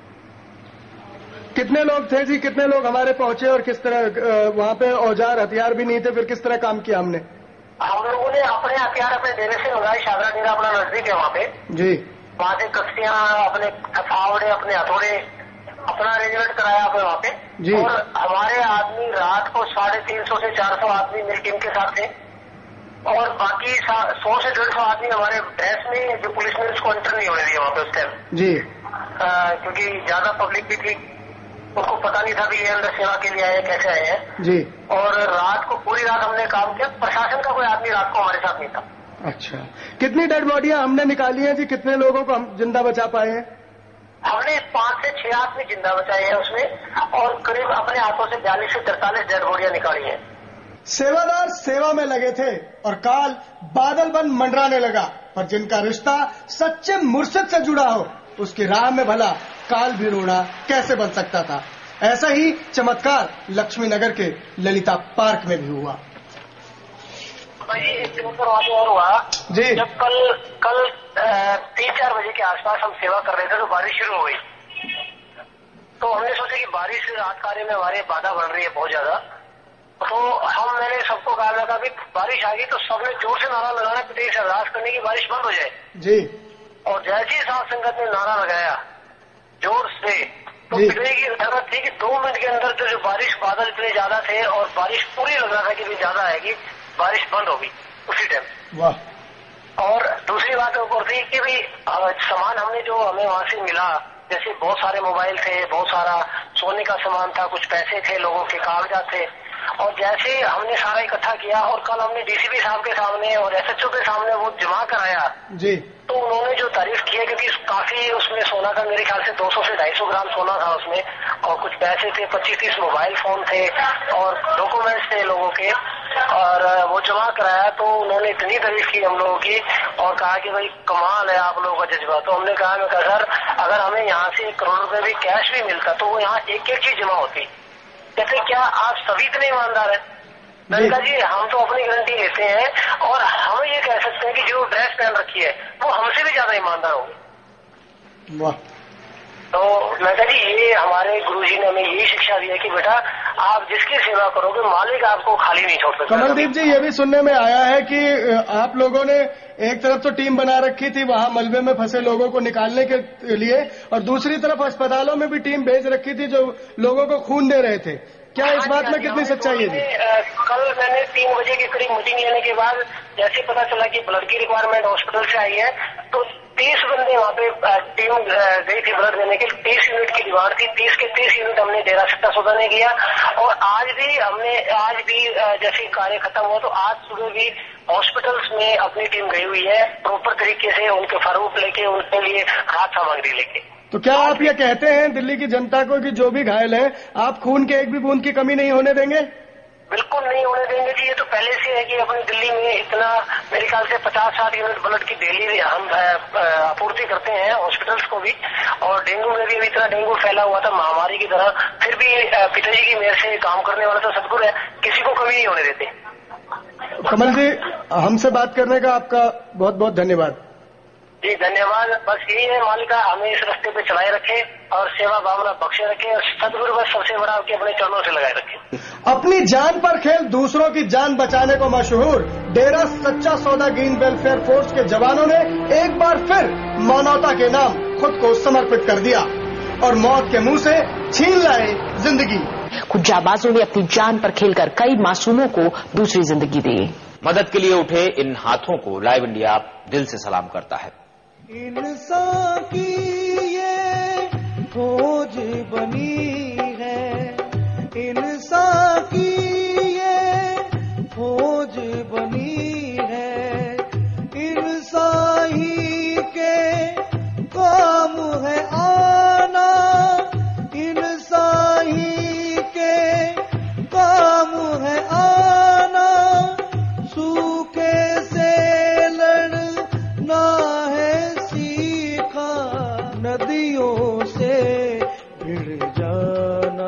कितने लोग थे जी, कितने लोग हमारे पहुंचे और किस तरह वहां पे औजार हथियार भी नहीं थे, फिर किस तरह काम किया हमने? हम लोगों ने अपने हथियार अपने डेरे से मंगाए। शादरा डेरा अपना नजदीक है वहाँ पे जी। वहाँ से कश्तियां, अपने फावड़े, अपने हथौड़े, अपना अरेंजमेंट कराया अपने वहाँ पे जी। और हमारे आदमी रात को साढ़े तीन सौ से चार सौ आदमी मिलकर इनके साथ थे और बाकी सौ से डेढ़ सौ आदमी हमारे ड्रेस में, जो पुलिस ने उसको एंटर नहीं होने दिया वहाँ पे उस टाइम जी, क्योंकि ज्यादा पब्लिक भी थी, उनको पता नहीं था कि ये अंदर सेवा के लिए आए, कैसे आए हैं जी। और रात को पूरी रात हमने काम किया। प्रशासन का कोई आदमी रात को हमारे साथ नहीं था। अच्छा, कितनी डेड बॉडियां हमने निकाली हैं जी? कितने लोगों को हम जिंदा बचा पाए हैं? हमने पांच से छह आदमी जिंदा बचाए हैं उसमें और करीब अपने हाथों से बयालीस से तैंतालीस डेड बॉडियां निकाली हैं। सेवादार सेवा में लगे थे और काल बादल बन मंडराने लगा, पर जिनका रिश्ता सच्चे मुर्शिद से जुड़ा हो उसकी राह में भला काल भी रोड़ा कैसे बन सकता था। ऐसा ही चमत्कार लक्ष्मी नगर के ललिता पार्क में भी हुआ। भाई एक वहाँ और हुआ जी। जब कल कल तीन चार बजे के आसपास हम सेवा कर रहे थे तो बारिश शुरू हो गई, तो हमने सोचा कि बारिश रात कार्य में हमारे बाधा बन रही है बहुत ज्यादा। तो हम मैंने सबको कहा था कि बारिश आ गई तो सबने जोर से नारा लगाना कि से अरदास करने की बारिश बंद हो जाए जी। और जैसे ही साथ संगत ने नारा लगाया जोर से तो पिटने की जरूरत थी कि दो मिनट के अंदर तो जो बारिश, बादल इतने ज्यादा थे और बारिश पूरी लग रहा था कि भी ज्यादा आएगी, बारिश बंद हो गई उसी टाइम। वाह। और दूसरी बात और थी कि भाई सामान हमने जो हमें वहां से मिला जैसे बहुत सारे मोबाइल थे, बहुत सारा सोने का सामान था, कुछ पैसे थे, लोगों के कागजात थे। और जैसे हमने सारा इकट्ठा किया और कल हमने डीसीपी साहब के सामने और एसएचओ के सामने वो जमा कराया जी, तो उन्होंने जो तारीफ की है, क्योंकि काफी उसमें सोना का मेरे ख्याल से दो सौ से ढाई सौ ग्राम सोना था उसमें, और कुछ पैसे थे, पच्चीस तीस मोबाइल फोन थे और डॉक्यूमेंट्स थे लोगों के, और वो जमा कराया। तो उन्होंने इतनी तारीफ की हम लोगों की और कहा कि भाई कमाल है आप लोगों का जज्बा। तो हमने कहा मैं कहा सर अगर हमें यहाँ से एक करोड़ रुपए भी कैश भी मिलता तो वो यहाँ एक एक चीज जमा होती। कहते क्या आप सभी इतने ईमानदार हैं? मैंने कहा जी हम तो अपनी गारंटी लेते हैं और हम ये कह सकते हैं कि जो ड्रेस पहन रखी है वो हमसे भी ज्यादा ईमानदार होंगे। वाह। तो मैं कहा जी ये हमारे गुरुजी ने हमें यही शिक्षा दी है कि बेटा आप जिसकी सेवा करोगे मालिक आपको खाली नहीं छोड़ सकता। कमलदीप जी, ये भी सुनने में आया है कि आप लोगों ने एक तरफ तो टीम बना रखी थी वहां मलबे में फंसे लोगों को निकालने के लिए, और दूसरी तरफ अस्पतालों में भी टीम भेज रखी थी जो लोगों को खून दे रहे थे। क्या इस बात में कितनी सच्चाई है जी? कल मैंने तीन बजे के करीब मीटिंग लेने के बाद जैसे पता चला कि ब्लड की रिक्वायरमेंट हॉस्पिटल से आई है तो तीस बंदे वहाँ पे टीम गई थी ब्लड देने के लिए। तीस यूनिट की डिमांड थी, तीस के तीस यूनिट हमने डेरा सट्टा सौदा ने किया। और आज भी हमने आज भी जैसे कार्य खत्म हुआ तो आज सुबह भी हॉस्पिटल्स में अपनी टीम गई हुई है प्रॉपर तरीके से उनके फरूक लेके उनके लिए खाद सामग्री लेके। तो क्या आप ये कहते हैं दिल्ली की जनता को कि जो भी घायल है आप खून के एक भी बूंद की कमी नहीं होने देंगे? बिल्कुल नहीं होने देंगे जी। ये तो पहले से है कि अपनी दिल्ली में इतना मेरे ख्याल से पचास साठ यूनिट ब्लड की डेली हम आपूर्ति करते हैं हॉस्पिटल्स को भी। और डेंगू में भी अभी इतना डेंगू फैला हुआ था महामारी की तरह, फिर भी पिताजी की मेहर से काम करने वाला तो सदगुरु है, किसी को कमी नहीं होने देते। कमल जी, हमसे बात करने का आपका बहुत बहुत धन्यवाद। जी धन्यवाद। बस यही है मालिका हमें इस रास्ते पे चलाए रखे और सेवा भावना बख्शे रखे और सदगुरु बस सबसे बड़ा के अपने चरणों से लगाए रखे। अपनी जान पर खेल दूसरों की जान बचाने को मशहूर डेरा सच्चा सौदा ग्रीन वेलफेयर फोर्स के जवानों ने एक बार फिर मानवता के नाम खुद को समर्पित कर दिया और मौत के मुंह से छीन लाए जिंदगी। कुछ जाबाजों ने अपनी जान पर खेलकर कई मासूमों को दूसरी जिंदगी दी। मदद के लिए उठे इन हाथों को लाइव इंडिया दिल से सलाम करता है। इंसान की ये खोज बनी है, इंसान की ये खोज बनी है, इंसान ही के काम है आना, इंसान ही के काम है आना, सूखे से लड़ना है सीखा, नदियों से भिड़ जाना,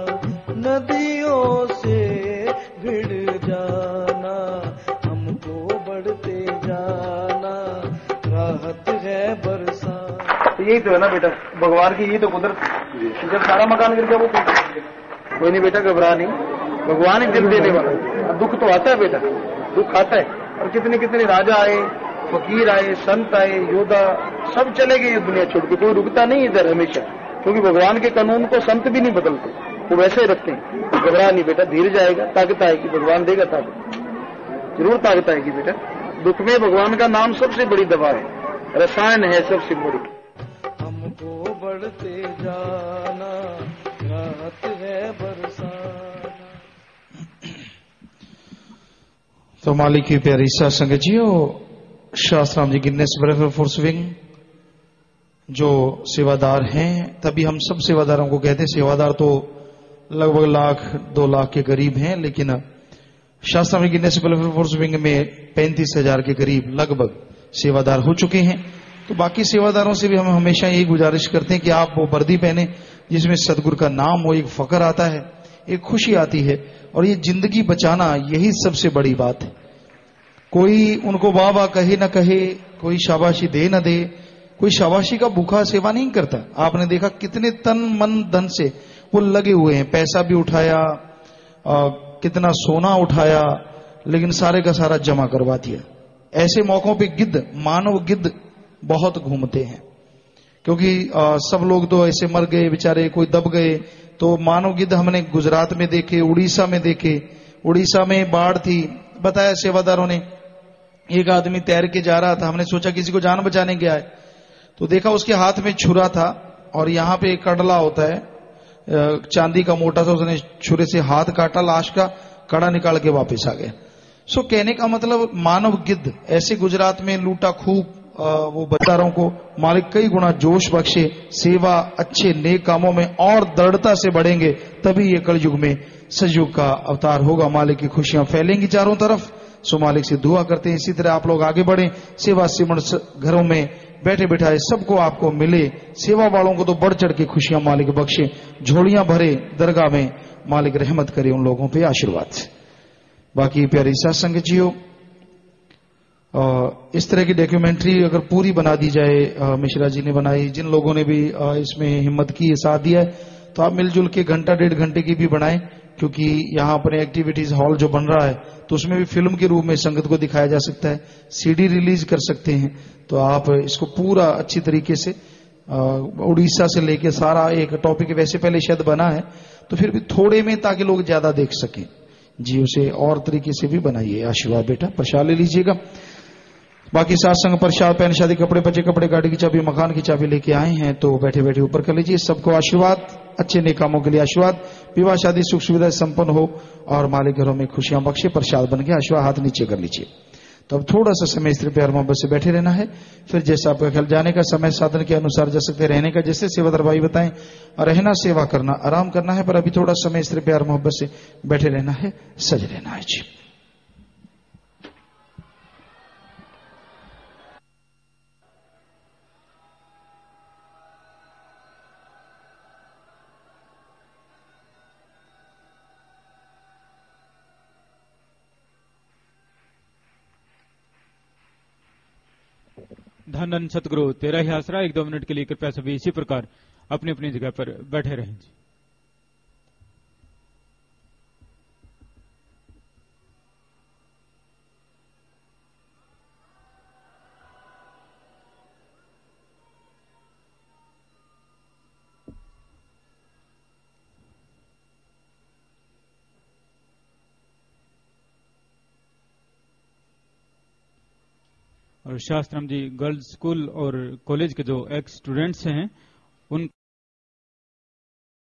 नदियों से भिड़ जाना, हमको बढ़ते जाना, राहत है बरसात। यही तो है ना बेटा, भगवान की यही तो कुदरत। जब सारा मकान गिर गया वो कोई नहीं बेटा, घबरा नहीं, भगवान ही दिल देने वाला। दुख तो आता है बेटा, दुख आता है। और कितने कितने राजा आए, फकीर आए, संत आए, योद्धा, सब चले गए ये दुनिया छोड़ के। कोई रुकता नहीं इधर हमेशा, क्योंकि भगवान के कानून को संत भी नहीं बदलते, वो वैसे ही रखते हैं। तो घबरा नहीं बेटा, धीरज आएगा, ताकत आएगी, भगवान देगा ताकत, जरूर ताकत आएगी बेटा। दुख में भगवान का नाम सबसे बड़ी दवा है, रसायन है सबसे बड़ी। हमको बढ़ते जाना, राहत है बरसाना। तो मालिक की प्यारी साध संगत जी, शास्त्राम जी गिनेस वेलफेयर फोर्स विंग जो सेवादार हैं, तभी हम सब सेवादारों को कहते हैं। सेवादार तो लगभग लाख दो लाख के करीब हैं, लेकिन शास्त्राम जी गिनेस वेलफेयर फोर्स विंग में पैंतीस हजार के करीब लगभग सेवादार हो चुके हैं। तो बाकी सेवादारों से भी हम हमेशा यही गुजारिश करते हैं कि आप वो वर्दी पहने जिसमें सदगुरु का नाम हो, एक फकर आता है, एक खुशी आती है, और ये जिंदगी बचाना यही सबसे बड़ी बात है। कोई उनको वाह वाह कहे न कहे, कोई शाबाशी दे न दे, कोई शाबाशी का भूखा सेवा नहीं करता। आपने देखा कितने तन मन धन से वो लगे हुए हैं, पैसा भी उठाया, आ, कितना सोना उठाया, लेकिन सारे का सारा जमा करवा दिया। ऐसे मौकों पे गिद्ध, मानव गिद्ध बहुत घूमते हैं, क्योंकि आ, सब लोग तो ऐसे मर गए बेचारे, कोई दब गए। तो मानव गिद्ध हमने गुजरात में देखे, उड़ीसा में देखे। उड़ीसा में बाढ़ थी, बताया सेवादारों ने, एक आदमी तैर के जा रहा था, हमने सोचा किसी को जान बचाने गया है, तो देखा उसके हाथ में छुरा था, और यहाँ पे एक कडला होता है चांदी का मोटा सा, उसने छुरे से हाथ काटा, लाश का कड़ा निकाल के वापस आ गया। सो कहने का मतलब मानव गिद्ध, ऐसे गुजरात में लूटा खूब वो बच्चारों को मालिक कई गुना जोश बख्शे, सेवा अच्छे नेक कामों में और दृढ़ता से बढ़ेंगे, तभी ये कलयुग में सजयुग का अवतार होगा। मालिक की खुशियां फैलेंगी चारों तरफ। सो मालिक से दुआ करते हैं इसी तरह आप लोग आगे बढ़ें, सेवा सिमरण घरों में बैठे बिठाए सबको आपको मिले, सेवा वालों को तो बढ़ चढ़ के खुशियां मालिक बख्शे, झोलियां भरे दरगाह में, मालिक रहमत करे उन लोगों पे आशीर्वाद से। बाकी प्यारी सत्संग जियो, इस तरह की डॉक्यूमेंट्री अगर पूरी बना दी जाए, मिश्रा जी ने बनाई, जिन लोगों ने भी इसमें हिम्मत की, साथ दिया है, तो आप मिलजुल के घंटा डेढ़ घंटे की भी बनाएं, क्योंकि यहाँ अपने एक्टिविटीज हॉल जो बन रहा है तो उसमें भी फिल्म के रूप में संगत को दिखाया जा सकता है, सीडी रिलीज कर सकते हैं। तो आप इसको पूरा अच्छी तरीके से, उड़ीसा से लेके सारा एक टॉपिक वैसे पहले शायद बना है, तो फिर भी थोड़े में ताकि लोग ज्यादा देख सकें जी, उसे और तरीके से भी बनाइए। आशीर्वाद बेटा, प्रसाद ले लीजिएगा। बाकी सत्संग प्रसाद पैन शादी कपड़े बचे कपड़े गाड़ी की चाबी मकान की चाबी लेके आए हैं, तो बैठे बैठे ऊपर कर लीजिए। सबको आशीर्वाद, अच्छे नेक कामों के लिए आशीर्वाद, विवाह शादी सुख सुविधा संपन्न हो और मालिक घरों में खुशियां बख्शे। प्रसाद बन गया, आशीर्वाद हाथ नीचे कर लीजिए। तो अब थोड़ा सा समय स्त्री प्यार मोहब्बत से बैठे रहना है, फिर जैसा आपका ख्याल जाने का समय साधन के अनुसार जा सकते, रहने का जैसे सेवादार भाई बताएं, रहना सेवा करना आराम करना है, पर अभी थोड़ा समय स्त्री प्यार मोहब्बत से बैठे रहना है, सज रहना है जी। धन धन सतगुरु तेरा ही आसरा। एक दो मिनट के लिए कृपया सभी इसी प्रकार अपनी अपनी जगह पर बैठे रहें जी। और शास्त्रम जी गर्ल्स स्कूल और कॉलेज के जो एक्स स्टूडेंट्स हैं उन